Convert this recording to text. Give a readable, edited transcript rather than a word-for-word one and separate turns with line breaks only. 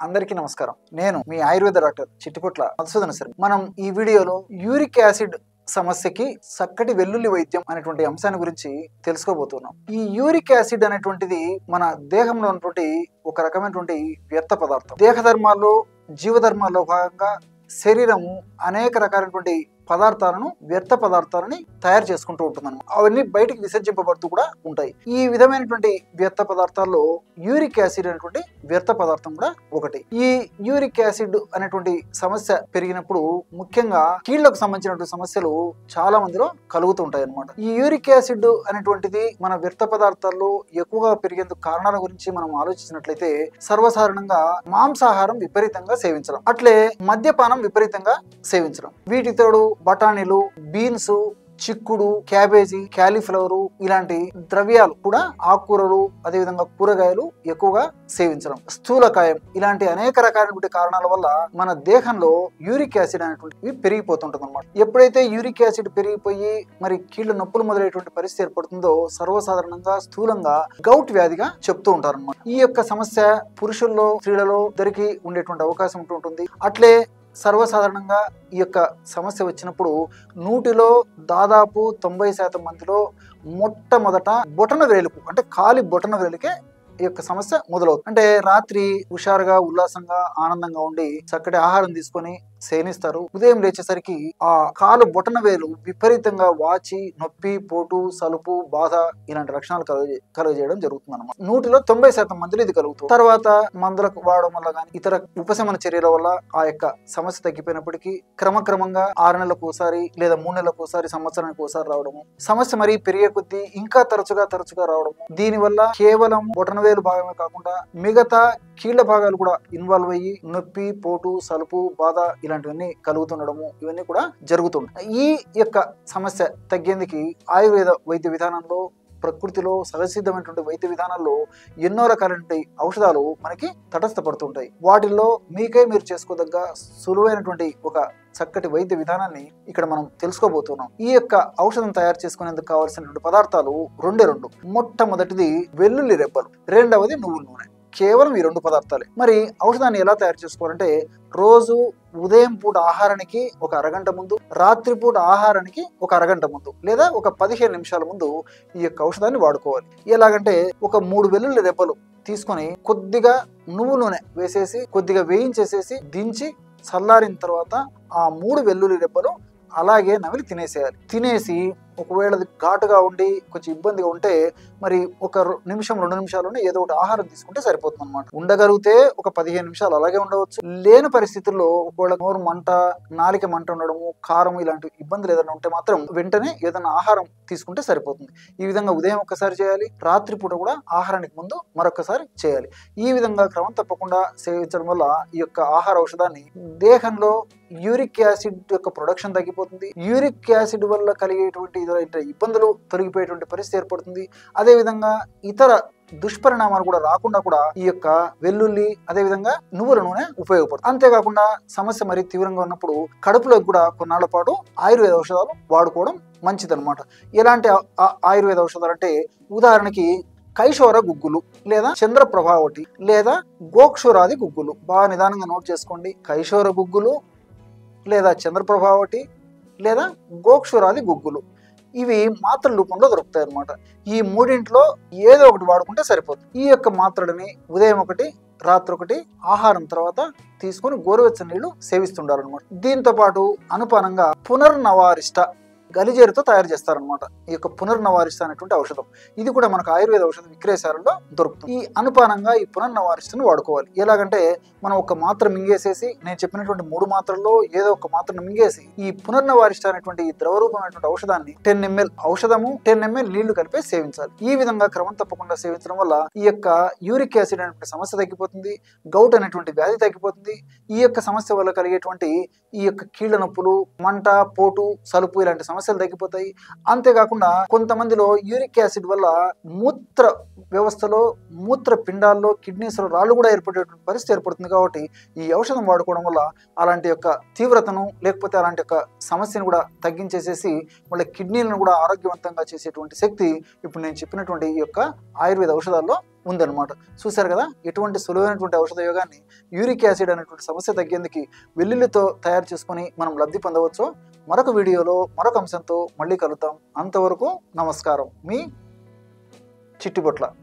అందరికీ నమస్కారం. నేను మీ ఆయుర్వేద డాక్టర్ చిట్టిపుట్ల మధుసూదన శర్మ. మనం ఈ వీడియోలో యూరిక్ యాసిడ్ సమస్యకి చక్కటి వెల్లుల్లి వైద్యం అనేటువంటి అంశాన్ని గురించి తెలుసుకోబోతున్నాం. ఈ యూరిక్ యాసిడ్ అనేటువంటిది మన దేహంలో ఉన్నటువంటి ఒక రకమైనటువంటి వ్యర్థ పదార్థం. దేహ ధర్మాల్లో జీవధర్మాల్లో భాగంగా శరీరము అనేక రకాలైనటువంటి పదార్థాలను వ్యర్థ పదార్థాలని తయారు చేసుకుంటూ ఉంటుందన్నమాట. అవన్నీ బయటికి విసర్జింపబడుతూ కూడా ఉంటాయి. ఈ విధమైనటువంటి వ్యర్థ పదార్థాల్లో యూరిక్ యాసిడ్ అనేటువంటి వ్యర్థ పదార్థం కూడా ఒకటి. ఈ యూరిక్ యాసిడ్ అనేటువంటి సమస్య పెరిగినప్పుడు ముఖ్యంగా కీళ్లకు సంబంధించినటువంటి సమస్యలు చాలా మందిలో కలుగుతూ ఉంటాయి అన్నమాట. ఈ యూరిక్ యాసిడ్ అనేటువంటిది మన వ్యర్థ పదార్థాల్లో ఎక్కువగా పెరిగేందుకు కారణాల గురించి మనం ఆలోచించినట్లయితే సర్వసాధారణంగా మాంసాహారం విపరీతంగా సేవించడం, అట్లే మద్యపానం విపరీతంగా సేవించడం, వీటి తోడు బఠానీలు, బీన్స్, చిక్కుడు, క్యాబేజీ, క్యాలీఫ్లవర్ ఇలాంటి ద్రవ్యాలు కూడా, ఆకుకూరలు, అదేవిధంగా కూరగాయలు ఎక్కువగా సేవించడం, స్థూలకాయం, ఇలాంటి అనేక రకాలైన కారణాల వల్ల మన దేహంలో యూరిక్ యాసిడ్ అనేటువంటివి పెరిగిపోతుంటుంది అనమాట. ఎప్పుడైతే యూరిక్ యాసిడ్ పెరిగిపోయి మరి కీళ్ళ నొప్పులు మొదలైనటువంటి పరిస్థితి ఏర్పడుతుందో సర్వసాధారణంగా స్థూలంగా గౌట్ వ్యాధిగా చెప్తూ ఉంటారు అనమాట. ఈ యొక్క సమస్య పురుషుల్లో స్త్రీలలో ఇద్దరికి ఉండేటువంటి అవకాశం ఉంటుంది. అట్లే సర్వసాధారణంగా ఈ యొక్క సమస్య వచ్చినప్పుడు 100లో దాదాపు 90% మందిలో మొట్టమొదట బొటన వేలుకు, అంటే కాలి బొటన వేలుకే ఈ యొక్క సమస్య మొదలవుతుంది. అంటే రాత్రి హుషారుగా, ఉల్లాసంగా, ఆనందంగా ఉండి చక్కటి ఆహారం తీసుకొని శయనిస్తారు. ఉదయం లేచేసరికి ఆ కాలు బొటన వేలు విపరీతంగా వాచి, నొప్పి, పోటు, సలుపు, బాధ ఇలాంటి లక్షణాలు కలుగజేయడం జరుగుతుంది అన్నమాట. 100లో 90% మందిలో ఇది కలుగుతుంది. తర్వాత మందులకు వాడడం వల్ల కానీ ఇతర ఉపశమన చర్యల వల్ల ఆ యొక్క సమస్య తగ్గిపోయినప్పటికీ క్రమక్రమంగా 6 నెలలకు ఒకసారి లేదా 3 నెలలకు ఒకసారి, సంవత్సరానికి ఒకసారి రావడము, సమస్య మరీ పెరిగే కొద్దీ ఇంకా తరచుగా రావడము, దీనివల్ల కేవలం బొటనవేలు భాగమే కాకుండా మిగతా కీళ్ల భాగాలు కూడా ఇన్వాల్వ్ అయ్యి నొప్పి, పోటు, సలుపు, బాధ ఇలాంటివన్నీ కలుగుతుండడము, ఇవన్నీ కూడా జరుగుతుంటాయి. ఈ యొక్క సమస్య తగ్గేందుకు ఆయుర్వేద వైద్య విధానంలో, ప్రకృతిలో సహజసిద్ధమైనటువంటి వైద్య విధానాల్లో ఎన్నో రకాలైన ఔషధాలు మనకి తటస్థపడుతుంటాయి. వాటిల్లో మీకై మీరు చేసుకోదగ్గ సులువైనటువంటి ఒక చక్కటి వైద్య విధానాన్ని ఇక్కడ మనం తెలుసుకోబోతున్నాం. ఈ యొక్క ఔషధం తయారు చేసుకునేందుకు కావాల్సినటువంటి పదార్థాలు రెండే రెండు. మొట్టమొదటిది వెల్లుల్లి రెబ్బలు, రెండవది నువ్వుల నూనె. కేవలం ఈ 2 పదార్థాలే. మరి ఔషధాన్ని ఎలా తయారు చేసుకోవాలంటే రోజు ఉదయం పూట ఆహారానికి ఒక అరగంట ముందు, రాత్రి పూట ఆహారానికి ఒక అరగంట ముందు, లేదా ఒక 15 నిమిషాల ముందు ఈ యొక్క ఔషధాన్ని వాడుకోవాలి. ఎలాగంటే ఒక 3 వెల్లుల్లి రెబ్బలు తీసుకొని కొద్దిగా నువ్వు నూనె వేసేసి కొద్దిగా వేయించేసేసి దించి చల్లారిన తర్వాత ఆ 3 వెల్లుల్లి రెబ్బలు అలాగే నమిలి తినేసేయాలి. తినేసి ఒకవేళ అది ఘాటుగా ఉండి కొంచెం ఇబ్బందిగా ఉంటే మరి ఒక నిమిషం 2 నిమిషాల్లోనే ఏదో ఒకటి ఆహారం తీసుకుంటే సరిపోతుంది అనమాట. ఉండగలిగితే ఒక 15 నిమిషాలు అలాగే ఉండవచ్చు. లేని పరిస్థితుల్లో ఒకవేళ నోరు మంట, నాలిక మంట ఉండడము, కారం ఇలాంటి ఇబ్బందులు ఏదైనా ఉంటే మాత్రం వెంటనే ఏదైనా ఆహారం తీసుకుంటే సరిపోతుంది. ఈ విధంగా ఉదయం ఒక్కసారి చేయాలి, రాత్రిపూట కూడా ఆహారానికి ముందు మరొకసారి చేయాలి. ఈ విధంగా క్రమం తప్పకుండా సేవించడం వల్ల ఈ యొక్క ఆహార ఔషధాన్ని దేహంలో యూరిక్ యాసిడ్ యొక్క ప్రొడక్షన్ తగ్గిపోతుంది. యూరిక్ యాసిడ్ వల్ల కలిగేటువంటి ఇబ్బందులు తొలగిపోయేటువంటి పరిస్థితి ఏర్పడుతుంది. అదే విధంగా ఇతర దుష్పరిణామాలు కూడా రాకుండా కూడా ఈ యొక్క వెల్లుల్లి, అదే విధంగా నువ్వుల నూనె ఉపయోగపడుతుంది. అంతేకాకుండా సమస్య మరీ తీవ్రంగా ఉన్నప్పుడు కడుపులోకి కూడా కొన్నాళ్ల పాటు ఆయుర్వేద ఔషధాలు వాడుకోవడం మంచిదన్నమాట. ఎలాంటి ఆయుర్వేద ఔషధాలు అంటే ఉదాహరణకి కైశోర గుగ్గులు, లేదా చంద్రప్రభావటి, లేదా గోక్షురాది గుగ్గులు. బాగా నిదానంగా నోట్ చేసుకోండి. కైశోర గుగ్గులు, లేదా చంద్రప్రభావటి, లేదా గోక్షురాది గుగ్గులు. ఇవి మాత్రల రూపంలో దొరుకుతాయి అన్నమాట. ఈ 3 ఏదో ఒకటి వాడుకుంటే సరిపోతుంది. ఈ యొక్క మాత్రలని ఉదయం ఒకటి, రాత్రి ఒకటి ఆహారం తర్వాత తీసుకొని గోరువెచ్చని నీళ్లు సేవిస్తుండాలన్నమాట. దీంతో పాటు అనుపానంగా పునర్నవారిష్ట గలిజేరుతో తయారు చేస్తారనమాట ఈ యొక్క పునర్నవారిష్ట అనేటువంటి ఔషధం. ఇది కూడా మనకు ఆయుర్వేద ఔషధ విక్రయశాలలో దొరుకుతుంది. ఈ అనుపానంగా ఈ పునర్నవారిష్టను వాడుకోవాలి. ఎలాగంటే మనం ఒక మాత్ర మింగేసేసి, నేను చెప్పినటువంటి 3 మాత్రల్లో ఏదో ఒక మాత్రను మింగేసి ఈ పునర్నవారిష్ట అనేటువంటి ద్రవరూపమైనటువంటి ఔషధాన్ని 10 ml ఔషధము, 10 ml నీళ్లు కలిపి సేవించాలి. ఈ విధంగా క్రమం తప్పకుండా సేవించడం వల్ల ఈ యొక్క యూరిక్ యాసిడ్ అనేటువంటి సమస్య తగ్గిపోతుంది. గౌట్ అనేటువంటి వ్యాధి తగ్గిపోతుంది. ఈ యొక్క సమస్య వల్ల కలిగేటువంటి ఈ యొక్క కీళ్ల నొప్పులు, మంట, పోటు, సలుపు ఇలాంటి సమస్యలు తగ్గిపోతాయి. అంతేకాకుండా కొంతమందిలో యూరిక్ యాసిడ్ వల్ల మూత్ర వ్యవస్థలో, మూత్ర పిండాల్లో, కిడ్నీస్ లో రాళ్ళు కూడా ఏర్పడేటువంటి పరిస్థితి ఏర్పడుతుంది. కాబట్టి ఈ ఔషధం వాడుకోవడం వల్ల అలాంటి యొక్క తీవ్రతను, లేకపోతే అలాంటి యొక్క సమస్యను కూడా తగ్గించేసేసి వాళ్ళ కిడ్నీలను కూడా ఆరోగ్యవంతంగా చేసేటువంటి శక్తి ఇప్పుడు నేను చెప్పినటువంటి ఈ యొక్క ఆయుర్వేద ఔషధాల్లో ఉందన్నమాట. చూశారు కదా, ఎటువంటి సులువైనటువంటి ఔషధ యోగాన్ని యూరిక్ యాసిడ్ అనేటువంటి సమస్య తగ్గేందుకు వెల్లుల్లితో తయారు చేసుకొని మనం లబ్ధి పొందవచ్చో మరొక వీడియోలో మరొక అంశంతో మళ్ళీ కలుద్దాం. అంతవరకు నమస్కారం. మీ చిట్టిబొట్ల.